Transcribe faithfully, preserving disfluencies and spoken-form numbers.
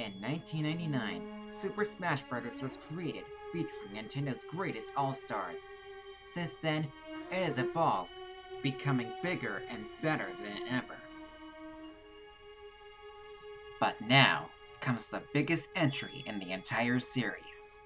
In nineteen ninety-nine, Super Smash Bros. Was created, featuring Nintendo's greatest all-stars. Since then, it has evolved, becoming bigger and better than ever. But now comes the biggest entry in the entire series.